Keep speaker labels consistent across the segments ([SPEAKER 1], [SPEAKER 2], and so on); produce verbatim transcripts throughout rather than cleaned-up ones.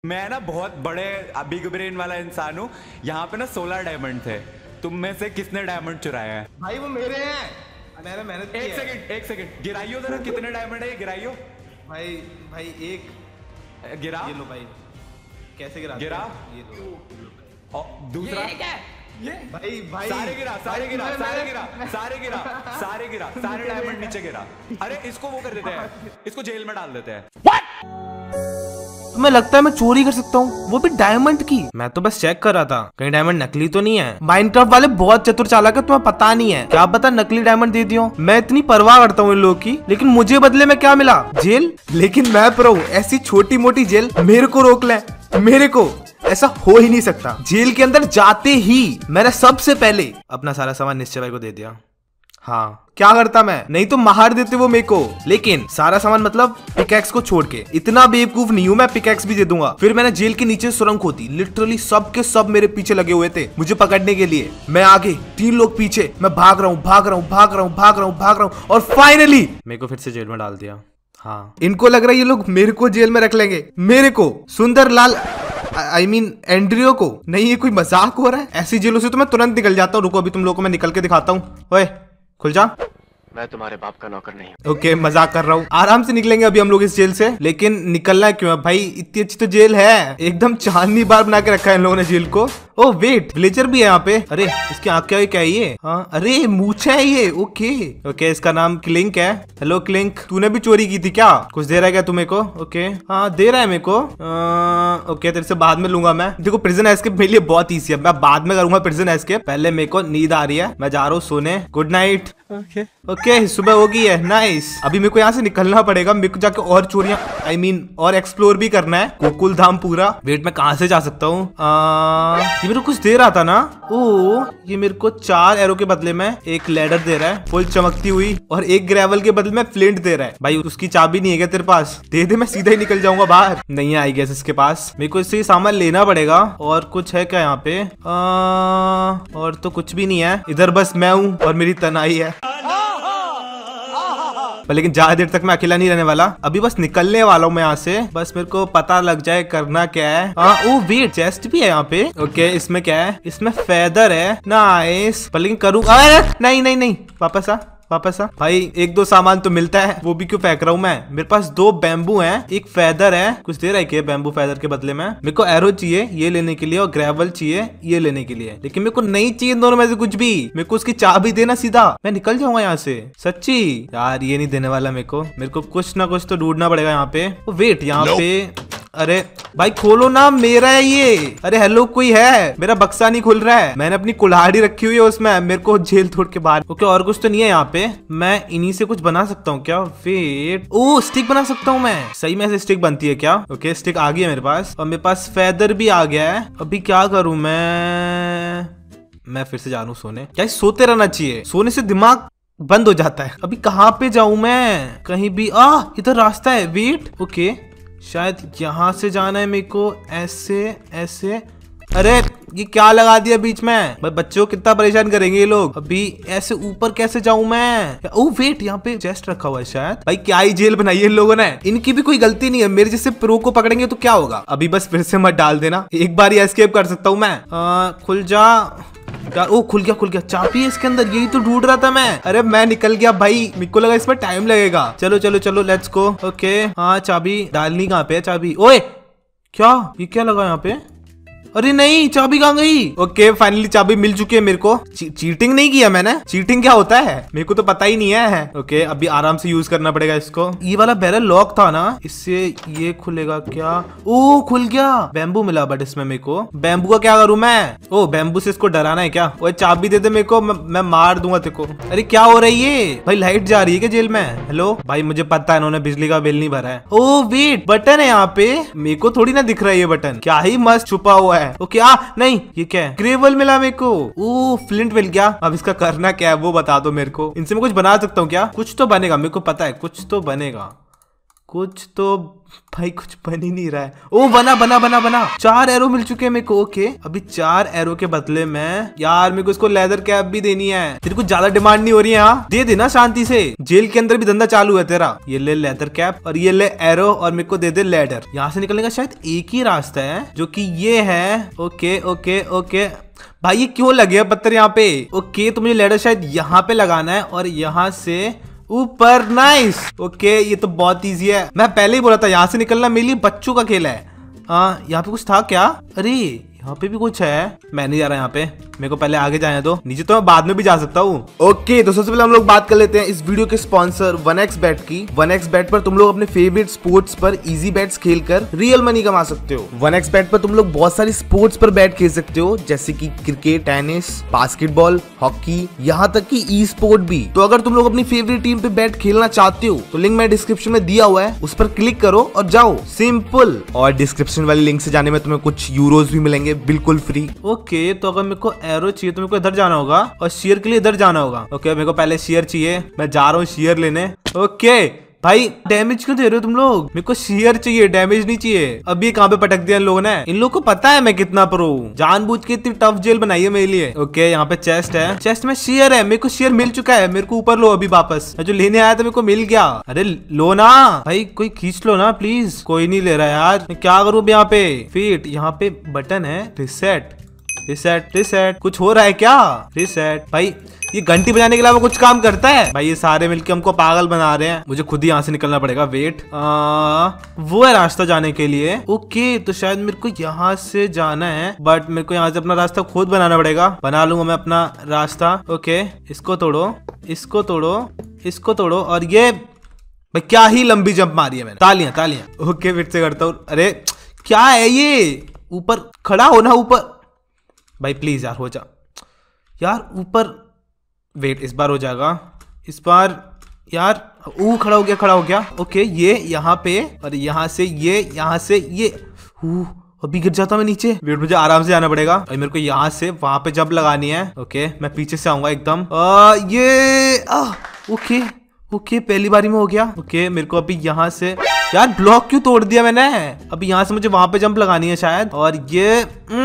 [SPEAKER 1] मैं ना बहुत बड़े बिग ब्रेन वाला इंसान हूँ। यहाँ पे ना सोलह डायमंड थे, तुम में से किसने डायमंड चुराए हैं?
[SPEAKER 2] भाई वो मेरे हैं, मैंने मेहनत की है।
[SPEAKER 1] एक सेकंड एक सेकंड गिराइयो जरा, कितने डायमंड है ये गिराइयो?
[SPEAKER 2] भाई भाई एक
[SPEAKER 1] गिरा,
[SPEAKER 2] ये लो भाई। कैसे गिरा?
[SPEAKER 1] गिरा
[SPEAKER 2] ये लो।
[SPEAKER 1] और दूसरा
[SPEAKER 3] ये क्या?
[SPEAKER 2] ये भाई भाई
[SPEAKER 1] सारे गिरा, सारे गिरा, सारे गिरा, सारे गिरा, सारे गिरा, सारे डायमंड नीचे गिरा। अरे इसको वो कर देते हैं, इसको जेल में डाल देते हैं।
[SPEAKER 4] तुम्हें लगता है मैं चोरी कर सकता हूँ, वो भी डायमंड की? मैं तो बस चेक कर रहा था कहीं डायमंड नकली तो नहीं है। माइनक्राफ्ट वाले बहुत चतुर चालाक है, तुम्हें पता नहीं है क्या पता नकली डायमंड दे दियो। मैं इतनी परवाह करता हूँ इन लोगों की, लेकिन मुझे बदले में क्या मिला? जेल। लेकिन मैं प्रो, ऐसी छोटी मोटी जेल मेरे को रोक ले, मेरे को ऐसा हो ही नहीं सकता। जेल के अंदर जाते ही मैंने सबसे पहले अपना सारा सामान निश्चय भाई को दे दिया। हाँ, क्या करता मैं, नहीं तो मार देते वो मेरे को। लेकिन सारा सामान मतलब पिकैक्स को छोड़ के। इतना बेवकूफ नहीं हूँ मैं, पिकैक्स भी दे दूंगा। फिर मैंने जेल के नीचे सुरंग खोदी, लिटरली सब के सब मेरे पीछे लगे हुए थे मुझे पकड़ने के लिए। मैं आगे, तीन लोग पीछे, मैं भाग रहा हूँ भाग रहा हूँ भाग रहा हूँ भाग रहा हूँ भाग रहा हूँ और फाइनली मेरे को फिर से जेल में डाल दिया। हाँ, इनको लग रहा है ये लोग मेरे को जेल में रख लेंगे, मेरे को, सुंदर लाल आई मीन एंड्रियो को। नहीं, ये कोई मजाक हो रहा है? ऐसी जेलों से तो मैं तुरंत निकल जाता हूँ। रुको अभी तुम लोगों को मैं निकल के दिखाता हूँ। ओए खुल जा।
[SPEAKER 5] मैं तुम्हारे बाप का नौकर नहीं हूँ।
[SPEAKER 4] ओके, मजाक कर रहा हूँ। आराम से निकलेंगे अभी हम लोग इस जेल से। लेकिन निकलना क्यों है भाई, इतनी अच्छी तो जेल है। एकदम चांदनी बार बना के रखा है इन लोगों ने जेल को। ओ वेट, विलेजर भी है यहाँ पे। अरे इसकी आँख क्या है, क्या है ये? हाँ, अरे मूछा है ये। ओके ओके, इसका नाम क्लिंक है। हेलो क्लिंक, तूने भी चोरी की थी क्या? कुछ दे रहा है क्या तुम्हें को? ओके हाँ दे रहा है मेरे को। आ, ओके, तेरे से बाद में लूंगा मैं। देखो प्रिजन एस्केप मेरे लिए बहुत ईजी है, मैं बाद में करूंगा प्रिजन एस्केप। पहले मेरे को नींद आ रही है, मैं जा रहा हूँ सोने। Good night. ओके ओके, सुबह हो गई है। नाइस। अभी मेरे को यहाँ से निकलना पड़ेगा, मेरे को जाके और चोरियां आई मीन और एक्सप्लोर भी करना है, गोकुल धाम पूरा। वेट, मैं कहाँ से जा सकता हूँ? ये मेरे को कुछ दे रहा था ना। ओ, ये मेरे को चार एरो के बदले में एक लैडर दे रहा है फुल चमकती हुई, और एक ग्रेवल के बदले में फ्लिंट दे रहा है। भाई उसकी चाबी नहीं है क्या तेरे पास? दे दे, मैं सीधा ही निकल जाऊंगा बाहर। नहीं आई गैस इसके पास। मेरे को इससे सामान लेना पड़ेगा। और कुछ है क्या यहाँ पे? आ, और तो कुछ भी नहीं है इधर, बस मैं हूँ और मेरी तनाई है। लेकिन ज्यादा देर तक मैं अकेला नहीं रहने वाला, अभी बस निकलने वाला हूँ मैं यहाँ से। बस मेरे को पता लग जाए करना क्या है। हाँ, ओ वेट, चेस्ट भी है यहाँ पे। ओके, इसमें क्या है? इसमें फेदर है। नाइस, पर लेकिन करूँगा। नहीं नहीं नहीं, वापस आ वापस आ। भाई एक दो सामान तो मिलता है, वो भी क्यों फेंक रहा हूँ मैं? मेरे पास दो बैम्बू हैं, एक फेदर है। कुछ दे रहा है क्या बैम्बू फेदर के बदले में? मेरे को एरो चाहिए ये लेने के लिए, और ग्रेवल चाहिए ये लेने के लिए। लेकिन मेरे को नहीं चाहिए दोनों में से कुछ भी। मेरे को उसकी चाबी देना सीधा, मैं निकल जाऊंगा यहाँ से। सच्ची यार, ये नहीं देने वाला मेरे को। मेरे को कुछ ना कुछ तो ढूंढना पड़ेगा यहाँ पे। वेट, यहाँ पे अरे भाई खोलो ना, मेरा है ये। अरे हेलो, कोई है? मेरा बक्सा नहीं खुल रहा है, मैंने अपनी कुल्हाड़ी रखी हुई है उसमें। मेरे को जेल तोड़ के बाहर। ओके, और कुछ तो नहीं है यहाँ पे? मैं इन्हीं से कुछ बना सकता हूँ क्या? वेट, ओ स्टिक बना सकता हूँ मैं। सही में से स्टिक बनती है क्या? ओके, स्टिक आ गई है मेरे पास, और मेरे पास फेदर भी आ गया है। अभी क्या करूँ मैं? मैं फिर से जा रहा हूँ सोने। क्या सोते रहना चाहिए? सोने से दिमाग बंद हो जाता है। अभी कहाँ पे जाऊँ मैं? कहीं भी। आ, इधर रास्ता है। वेट, ओके, शायद यहाँ से जाना है मेरे को। ऐसे ऐसे। अरे ये क्या लगा दिया बीच में? भाई बच्चों को कितना परेशान करेंगे ये लोग। अभी ऐसे ऊपर कैसे जाऊं मैं? ओह वेट, यहाँ पे चेस्ट रखा हुआ है शायद। भाई क्या ही जेल बनाई है इन लोगों ने, इनकी भी कोई गलती नहीं है। मेरे जैसे प्रो को पकड़ेंगे तो क्या होगा? अभी बस फिर से मत डाल देना, एक बार ही एस्केप कर सकता हूँ मैं। आ, खुल जा यार। ओ खुल गया खुल गया, चाबी है इसके अंदर, यही तो ढूंढ रहा था मैं। अरे मैं निकल गया भाई, मेरे को लगा इसमें टाइम लगेगा। चलो चलो चलो, लेट्स गो। ओके हाँ, चाबी डालनी कहाँ पे है? चाबी, ओए क्या ये क्या लगा यहाँ पे? अरे नहीं, चाबी कहाँ गई? ओके, फाइनली चाबी मिल चुकी है मेरे को। ची, चीटिंग नहीं किया मैंने। चीटिंग क्या होता है मेरे को तो पता ही नहीं है। ओके, अभी आराम से यूज करना पड़ेगा इसको। ये वाला बैरल लॉक था ना, इससे ये खुलेगा क्या? ओ खुल गया, बैम्बू मिला। बट इसमें मेरे को बैम्बू का क्या करूं मैं? ओ बैम्बू से इसको डराना है क्या? वो चाबी दे दे मेरे को, मैं, मैं मार दूंगा तेरे को। अरे क्या हो रही है भाई? लाइट जा रही है क्या जेल में? हेलो भाई, मुझे पता है इन्होंने बिजली का बिल नहीं भरा है। ओ वेट, बटन है यहाँ पे, मेरे को थोड़ी ना दिख रहा है ये बटन। क्या ही मस्त छुपा हुआ है। ओके, आ नहीं, ये क्या है? ग्रेवल मिला मेरे को। ओ फ्लिंट मिल गया। अब इसका करना क्या है वो बता दो मेरे को। इनसे मैं कुछ बना सकता हूँ क्या? कुछ तो बनेगा, मेरे को पता है कुछ तो बनेगा। कुछ तो भाई कुछ बन ही नहीं रहा है। ओ बना बना बना बना चार एरो मिल चुके हैं मेरे को। ओके अभी चार एरो के बदले में यार मेरे को इसको लेदर कैप भी देनी है। तेरे को ज्यादा डिमांड नहीं हो रही है? हाँ दे देना शांति से, जेल के अंदर भी धंधा चालू है तेरा। ये ले लेदर कैप और ये ले एरो और मेरे को दे दे लेडर। यहाँ से निकलने का शायद एक ही रास्ता है जो कि ये है। ओके ओके ओके भाई ये क्यों लगे पत्थर यहाँ पे? ओके तो मुझे लेडर शायद यहाँ पे लगाना है और यहाँ से ऊपर। नाइस। ओके ये तो बहुत इजी है, मैं पहले ही बोला था यहाँ से निकलना मेरे लिए बच्चों का खेल है। हाँ यहाँ पे कुछ था क्या? अरे यहाँ पे भी कुछ है, मैं नहीं जा रहा यहाँ पे, मेरे को पहले आगे जाने दो, नीचे तो मैं बाद में भी जा सकता हूँ। ओके तो सबसे पहले हम लोग बात कर लेते हैं इस वीडियो के स्पॉन्सर वन एक्स बेट की। वन एक्स बेट पर तुम लोग अपने फेवरेट स्पोर्ट्स पर इजी बेट्स खेलकर रियल मनी कमा सकते हो। वन एक्स बेट पर तुम लोग बहुत सारी स्पोर्ट्स पर बैट खेल सकते हो जैसे कि क्रिकेट, टेनिस, बास्केटबॉल, हॉकी, यहाँ तक कि ई स्पोर्ट भी। तो अगर तुम लोग अपनी फेवरेट टीम पे बैट खेलना चाहते हो तो लिंक मैं डिस्क्रिप्शन में दिया हुआ है, उस पर क्लिक करो और जाओ, सिंपल। और डिस्क्रिप्शन वाली लिंक से जाने में तुम्हें कुछ यूरोज भी मिलेंगे बिल्कुल फ्री। ओके तो अगर मेरे को एरो चाहिए तो मेरे को इधर जाना होगा और शेयर के लिए इधर जाना होगा। ओके मेरे को पहले शेयर चाहिए, मैं जा रहा हूँ शेयर लेने। ओके भाई डैमेज क्यों दे रहे हो तुम लोग? मेरे को शेयर चाहिए, डैमेज नहीं चाहिए। अभी कहाँ पे पटक दिया इन लोगों ने? इन लोगों को पता है मैं कितना प्रो हूँ, जानबूझ के इतनी टफ जेल बनाई है मेरे लिए। ओके यहाँ पे चेस्ट है, चेस्ट में शेयर है, मेरे को शेयर मिल चुका है। मेरे को ऊपर लो अभी वापस, मैं जो लेने आया था मेरे को मिल गया। अरे लो ना भाई, कोई खींच लो ना प्लीज। कोई नहीं ले रहा यार, मैं क्या करूँ यहाँ पे? फीट यहाँ पे बटन है, रिसेट रिसेट रिसेट। कुछ हो रहा है क्या? रिसेट। भाई ये घंटी बजाने के अलावा कुछ काम करता है? भाई ये सारे मिलके हमको पागल बना रहे हैं, मुझे खुद ही यहाँ से निकलना पड़ेगा। वेट आ, वो है रास्ता जाने के लिए। ओके तो शायद मेरे को यहाँ से जाना है, बट मेरे को यहाँ से अपना रास्ता खुद बनाना पड़ेगा। बना लूंगा मैं अपना रास्ता। ओके इसको तोड़ो, इसको तोड़ो, इसको तोड़ो और ये भाई क्या ही लंबी जंप मारी है मैंने। तालियां तालियां। ओके फिर से करता हूँ। अरे क्या है ये? ऊपर खड़ा हो ना ऊपर। भाई प्लीज यार हो जा यार ऊपर। वेट इस बार हो जाएगा, इस बार यार। ऊ खड़ा हो गया, खड़ा हो गया। ओके ये यहाँ पे और यहाँ से ये, यहाँ से ये। अभी गिर जाता मैं नीचे। वेट मुझे आराम से जाना पड़ेगा और मेरे को यहाँ से वहां पे जंप लगानी है। ओके मैं पीछे से आऊंगा एकदम। आ, ये आ, ओके ओके पहली बारी में हो गया। ओके मेरे को अभी यहाँ से यार ब्लॉक क्यों तोड़ दिया मैंने? अभी यहाँ से मुझे वहां पे जंप लगानी है शायद, और ये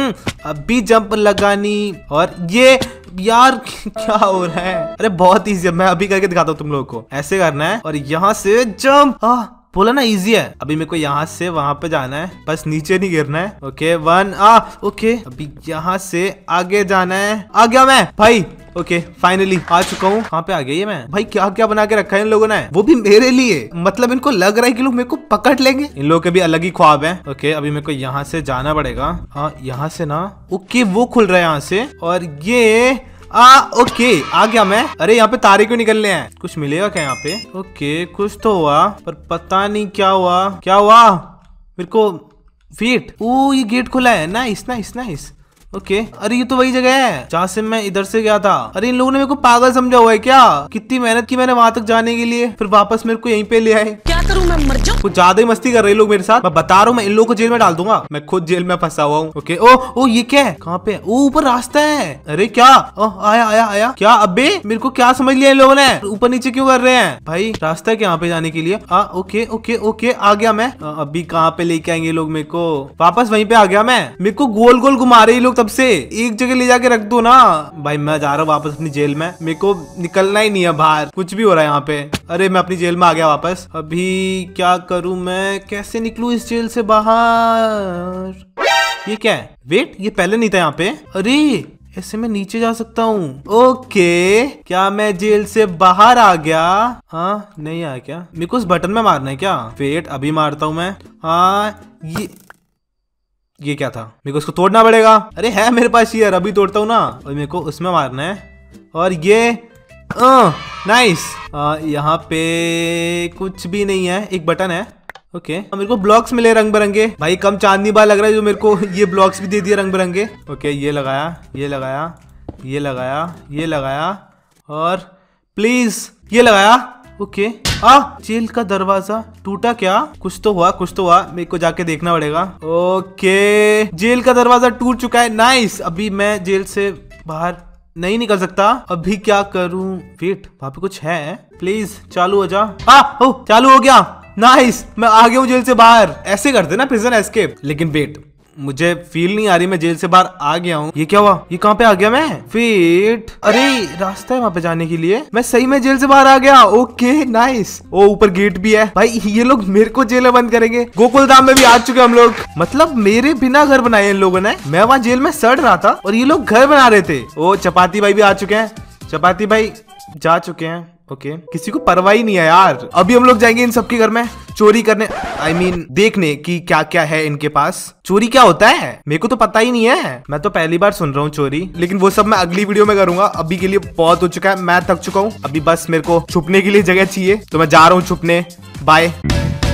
[SPEAKER 4] अभी जंप लगानी, और ये यार क्या हो रहा है? अरे बहुत इजी है, मैं अभी करके दिखाता हूँ तुम लोगों को। ऐसे करना है और यहाँ से जंप। आ, बोला ना इजी है। अभी मेरे को यहाँ से वहां पे जाना है, बस नीचे नहीं गिरना है। ओके वन आ ओके अभी यहाँ से आगे जाना है। आ गया मैं भाई। ओके फाइनली आ चुका हूँ। कहाँ पे आ गया ये मैं? भाई क्या क्या बना के रखा है इन लोगों ने, वो भी मेरे लिए। मतलब इनको लग रहा है कि लोग मेरे को पकड़ लेंगे। इन लोगों के भी अलग ही ख्वाब है। ओके अभी मेरे को यहाँ से जाना पड़ेगा। हाँ यहाँ से ना। ओके वो खुल रहा है यहाँ से, और ये आ ओके आ गया मैं। अरे यहाँ पे तारे क्यों निकल रहे हैं? कुछ मिलेगा क्या यहाँ पे? ओके कुछ तो हुआ पर पता नहीं क्या हुआ। क्या हुआ मेरे को? फीट। ओ ये गेट खुला है। Nice nice nice. ओके अरे ये तो वही जगह है जहाँ से मैं इधर से गया था। अरे इन लोगों ने मेरे को पागल समझा हुआ है क्या? कितनी मेहनत की मैंने वहां तक जाने के लिए, फिर वापस मेरे को यहीं पे ले आए। क्या करूँ मैं, मर जाऊँ? कुछ ज्यादा ही मस्ती कर रहे लोग मेरे साथ। मैं बता रहा हूँ मैं इन लोगों को जेल में डाल दूंगा। मैं खुद जेल में फंसा हुआ हूँ। ओके ओ ओ ये क्या है? कहाँ पे? ओ ऊपर रास्ता है। अरे क्या? ओ आया आया आया। क्या अबे मेरे को क्या समझ लिया इन लोगों ने? ऊपर नीचे क्यों कर रहे हैं भाई? रास्ता है क्या यहाँ पे जाने के लिए? आ ओके ओके ओके आ गया मैं। अभी कहाँ पे लेके आएंगे लोग मेरे को? वापस वहीं पे आ गया मैं। मेरे को गोल गोल घुमा रहे लोग तब से। एक जगह ले जाके रख दो ना भाई। मैं जा रहा हूँ वापस अपनी जेल में, मेरे को निकलना ही नहीं है बाहर। कुछ भी हो रहा है यहाँ पे। अरे मैं अपनी जेल में आ गया वापस। अभी क्या करूँ मैं? कैसे निकलूं इस जेल से बाहर? ये क्या है? वेट ये पहले नहीं था यहाँ पे। अरे ऐसे मैं नीचे जा सकता हूँ। ओके क्या मैं जेल से बाहर आ गया? हाँ नहीं आया क्या? मेरे को उस बटन में मारना है क्या? वेट अभी मारता हूँ मैं। हाँ ये ये क्या था? मेरे को उसको तोड़ना पड़ेगा। अरे है मेरे पास यार, अभी तोड़ता हूँ ना। और मेरे को उसमें मारना है। और ये आ, नाइस। यहाँ पे कुछ भी नहीं है, एक बटन है। ओके मेरे को ब्लॉक्स मिले रंग बिरंगे। भाई कम चांदनी बार लग रहा है जो मेरे को ये ब्लॉक्स भी दे दिए रंग बिरंगे। ओके ये लगाया, ये लगाया, ये लगाया, ये लगाया, और प्लीज ये लगाया। ओके आ जेल का दरवाजा टूटा क्या? कुछ तो हुआ, कुछ तो हुआ। मेरे को जाके देखना पड़ेगा। ओके जेल का दरवाजा टूट चुका है। नाइस। अभी मैं जेल से बाहर नहीं निकल सकता। अभी क्या करूं? वेट वहां पे कुछ है। प्लीज चालू हो जा। आ ओ चालू हो गया। नाइस, मैं आ गया हूँ जेल से बाहर। ऐसे करते ना प्रिजन एस्केप। लेकिन वेट, मुझे फील नहीं आ रही मैं जेल से बाहर आ गया हूँ। ये क्या हुआ? ये कहाँ पे आ गया मैं? वेट, अरे रास्ता है वहाँ पे जाने के लिए। मैं सही में जेल से बाहर आ गया। Okay nice. ओ ऊपर गेट भी है। भाई ये लोग मेरे को जेल में बंद करेंगे। गोकुलधाम में भी आ चुके हम लोग। मतलब मेरे बिना घर बनाए इन लोगों ने। मैं वहाँ जेल में सड़ रहा था और ये लोग घर बना रहे थे। ओ चपाती भाई भी आ चुके हैं। चपाती भाई जा चुके हैं। Okay okay. किसी को परवाह ही नहीं है यार। अभी हम लोग जाएंगे इन सबके घर में चोरी करने। आई I मीन mean, देखने की क्या क्या है इनके पास। चोरी क्या होता है मेरे को तो पता ही नहीं है। मैं तो पहली बार सुन रहा हूँ चोरी। लेकिन वो सब मैं अगली वीडियो में करूंगा। अभी के लिए बहुत हो चुका है, मैं थक चुका हूँ। अभी बस मेरे को छुपने के लिए जगह चाहिए तो मैं जा रहा हूँ छुपने। बाय।